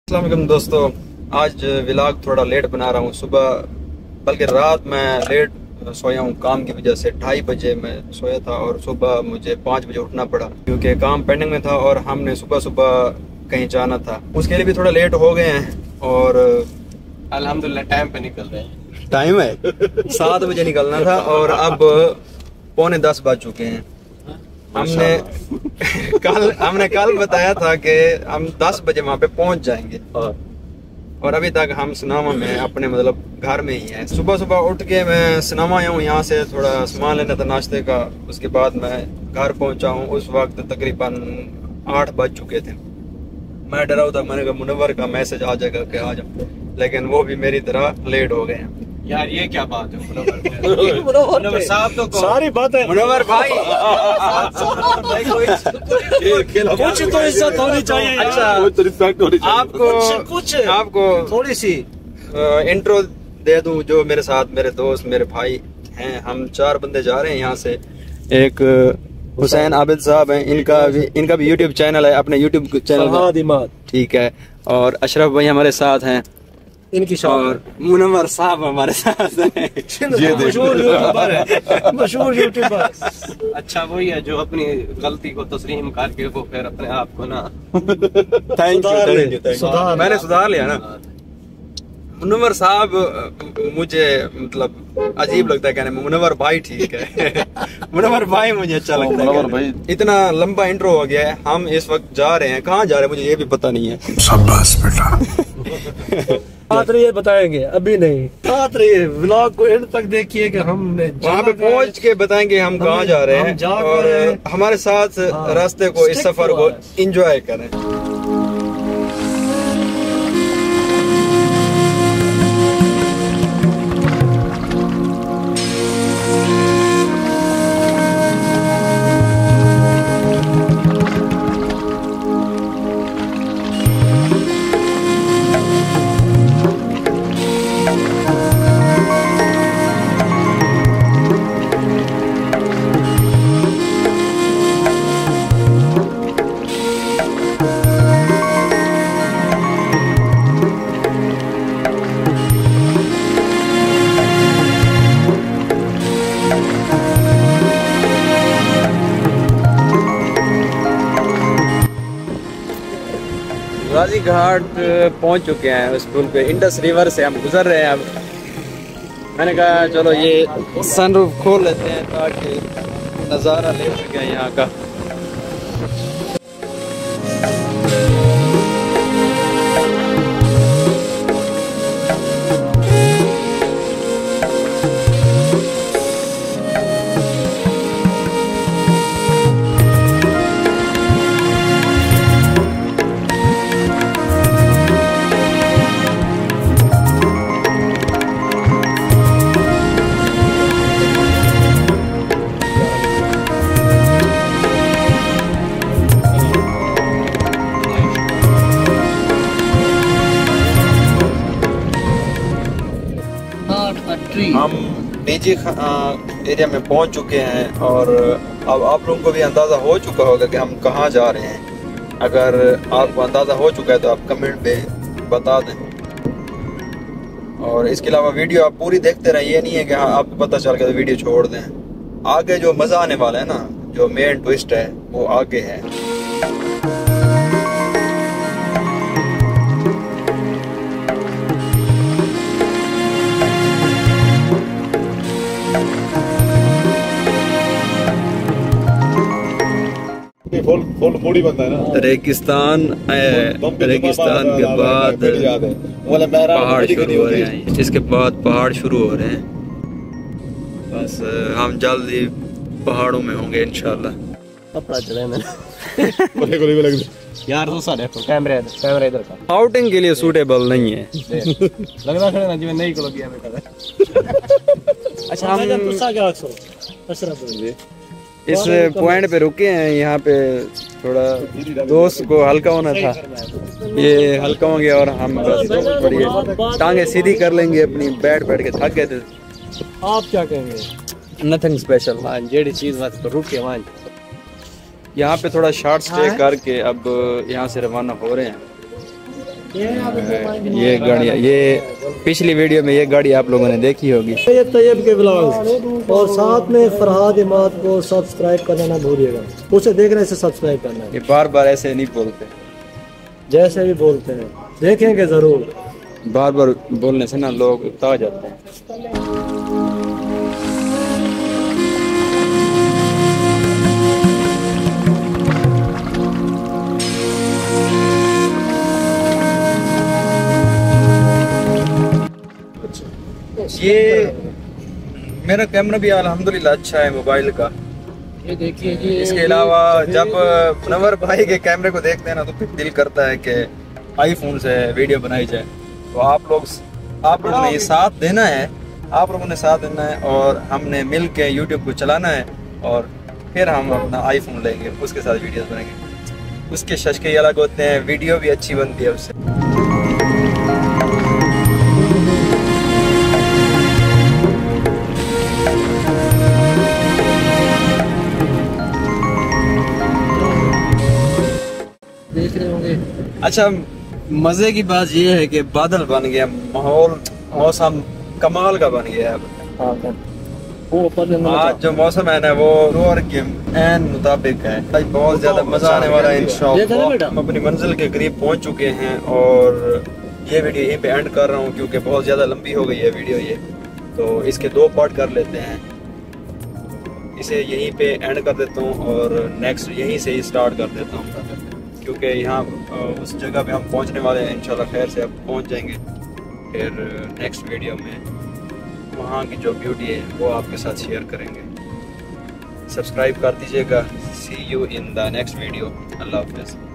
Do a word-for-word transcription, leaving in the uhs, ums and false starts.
अस्सलाम वालेकुम दोस्तों, आज व्लॉग थोड़ा लेट बना रहा हूँ। सुबह बल्कि रात में लेट सोया हूँ काम की वजह से। ढाई बजे मैं सोया था और सुबह मुझे पाँच बजे उठना पड़ा क्योंकि काम पेंडिंग में था और हमने सुबह सुबह कहीं जाना था। उसके लिए भी थोड़ा लेट हो गए हैं और अल्हम्दुलिल्लाह टाइम पे निकल रहे हैं। टाइम है सात बजे निकलना था और अब पौने दस बज चुके हैं। हमने कल हमने कल बताया था कि हम दस बजे वहाँ पे पहुँच जाएंगे और अभी तक हम सनामा में अपने मतलब घर में ही हैं। सुबह सुबह उठ के मैं सनामा आया हूँ, यहाँ से थोड़ा सामान लेना था नाश्ते का। उसके बाद मैं घर पहुँचा हूँ। उस वक्त तकरीबन आठ बज चुके थे। मैं डरा हुआ था, मैंने कहा मुनव्वर का मैसेज आ जाएगा कि आ जाओ, लेकिन वो भी मेरी तरह लेट हो गए हैं। यार ये क्या बात है मुनव्वर मुनव्वर साहब तो सारी बातें मुनव्वर भाई कुछ तो इज्जत होनी चाहिए। अच्छा रिस्पेक्ट होनी चाहिए। आपको कुछ कुछ आपको थोड़ी सी इंट्रो दे दूं। जो मेरे साथ मेरे दोस्त मेरे भाई हैं, हम चार बंदे जा रहे हैं यहाँ से। एक हुसैन आबिद साहब हैं, इनका भी इनका भी यूट्यूब चैनल है, अपने यूट्यूब चैनल ठीक है। और अशरफ भाई हमारे साथ हैं, इनकी और मुनव्वर साहब हमारे साथ हैं। मशहूर यूट्यूबर है, मशहूर यूट्यूबर। अच्छा वही है जो अपनी गलती को तस्लीम करके वो फिर अपने आप को ना thank you thank you thank you मैंने सुधार लिया ना। मुनव्वर साहब मुझे मतलब अजीब लगता है कहने में, मुनव्वर भाई ठीक है। मुनव्वर भाई मुझे अच्छा लगता है। मुनव्वर भाई इतना लंबा इंट्रो हो गया है। हम इस वक्त जा रहे हैं, कहाँ जा रहे हैं मुझे ये भी पता नहीं है। शाबाश बेटा। साथ रहिए बताएंगे, अभी नहीं साथ रहिए, व्लॉग को एंड तक देखिए कि हमने वहाँ पे पहुँच के बताएंगे हम कहाँ जा रहे हैं और हमारे साथ रास्ते को इस सफर को एंजॉय करें। गाजी घाट पहुंच चुके हैं। उस पुल पे इंडस रिवर से हम गुजर रहे हैं। अब मैंने कहा चलो ये सनरूफ खोल लेते हैं ताकि नज़ारा ले सकें यहाँ का। हम डीजी एरिया में पहुंच चुके हैं और अब आप लोगों को भी अंदाज़ा हो चुका होगा कि हम कहां जा रहे हैं। अगर आपको अंदाज़ा हो चुका है तो आप कमेंट पे बता दें। और इसके अलावा वीडियो आप पूरी देखते रहिए। ये नहीं है कि हाँ आपको पता चल गया तो वीडियो छोड़ दें। आगे जो मज़ा आने वाला है ना, जो मेन ट्विस्ट है वो आगे है। फुल फुल बॉडी बनता है ना। रेगिस्तान रेगिस्तान के बाद पहाड़ शुरू हो रहे हैं। इसके बाद पहाड़ शुरू हो रहे हैं। बस हम जल्दी पहाड़ों में होंगे इंशाल्लाह। कपड़ा चले मैंने यार दूसरा देखो कैमरा कैमरा इधर का आउटिंग के लिए सूटेबल नहीं है। लगना खड़े ना जिਵੇਂ नहीं को गया बेटा। अच्छा हम दूसरा क्या रखो अशरफ जी इस पॉइंट पे रुके हैं। यहाँ पे थोड़ा दोस्त को हल्का होना था, ये हल्का हो गया और हम बस बढ़िया टांगे सीधी कर लेंगे अपनी। बैठ बैठ के थक गए थे। आप क्या कहेंगे? Nothing special. हाँ जेडी चीज बस रुक के मान यहाँ पे थोड़ा शॉर्ट स्टे करके अब यहाँ से रवाना हो रहे हैं। ये गाड़ियाँ, ये पिछली वीडियो में ये गाड़ी आप लोगों ने देखी होगी। ये तैयब के ब्लॉग्स, और साथ में फरहाद इमाद को सब्सक्राइब करना ना भूलिएगा। उसे देख रहे से सब्सक्राइब करना है। ये बार बार ऐसे नहीं बोलते, जैसे भी बोलते हैं देखेंगे जरूर। बार बार बोलने से ना लोग उकता जाते हैं। ये मेरा कैमरा भी अल्हम्दुलिल्लाह अच्छा है मोबाइल का। ये देखिए कि इसके अलावा जब मुनव्वर भाई के कैमरे को देखते हैं ना तो फिर दिल करता है कि आईफोन से वीडियो बनाई जाए। तो आप लोग आप लोगों ने ये साथ देना है, आप लोगों ने साथ देना है और हमने मिल के यूट्यूब को चलाना है और फिर हम अपना आईफोन लेंगे, उसके साथ वीडियोस बनेंगे। उसके शशके अलग होते हैं, वीडियो भी अच्छी बनती है उससे। देख रहे होंगे। अच्छा, मजे की बात यह है कि बादल बन गया, माहौल मौसम कमाल का बन गया है। वो ऊपर आज जो मौसम है ना वो रोर के एन मुताबिक है। आज बहुत ज्यादा मजा आने वाला है इंशाअल्लाह। हम अपनी मंजिल के करीब पहुंच चुके हैं और ये वीडियो यहीं पे एंड कर रहा हूँ क्योंकि बहुत ज्यादा लंबी हो गई है वीडियो ये, तो इसके दो पार्ट कर लेते हैं। इसे यहीं पे एंड कर देता हूँ और नेक्स्ट यहीं से ही स्टार्ट कर देता हूँ क्योंकि यहाँ उस जगह पे हम पहुँचने वाले हैं। इंशाल्लाह खैर से अब पहुँच जाएंगे। फिर नेक्स्ट वीडियो में वहाँ की जो ब्यूटी है वो आपके साथ शेयर करेंगे। सब्सक्राइब कर दीजिएगा। See you in the next video. अल्लाह हाफ़िज़।